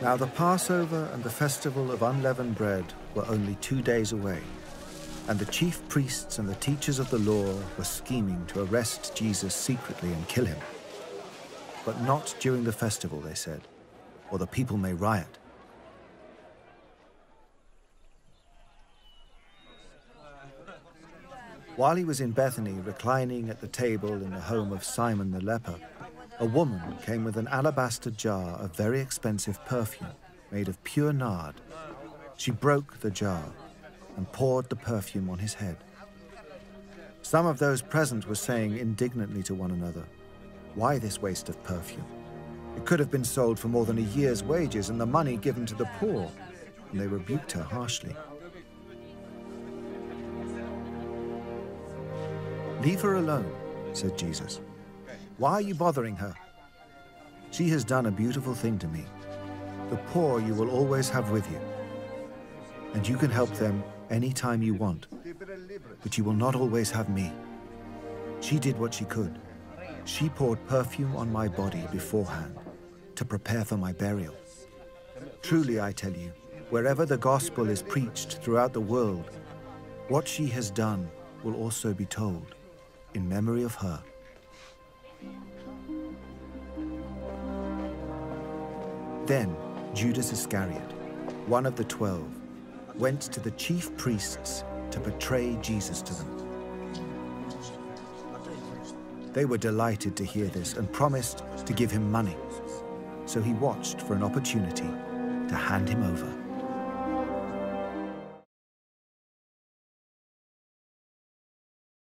Now the Passover and the Festival of Unleavened Bread were only 2 days away, and the chief priests and the teachers of the law were scheming to arrest Jesus secretly and kill him. But not during the festival, they said, or the people may riot. While he was in Bethany, reclining at the table in the home of Simon the Leper, a woman came with an alabaster jar of very expensive perfume made of pure nard. She broke the jar and poured the perfume on his head. Some of those present were saying indignantly to one another, "Why this waste of perfume? It could have been sold for more than a year's wages and the money given to the poor." And they rebuked her harshly. "Leave her alone," said Jesus. "Why are you bothering her? She has done a beautiful thing to me. The poor you will always have with you, and you can help them any time you want, but you will not always have me. She did what she could. She poured perfume on my body beforehand to prepare for my burial. Truly, I tell you, wherever the gospel is preached throughout the world, what she has done will also be told in memory of her." Then Judas Iscariot, one of the 12, went to the chief priests to betray Jesus to them. They were delighted to hear this and promised to give him money. So he watched for an opportunity to hand him over.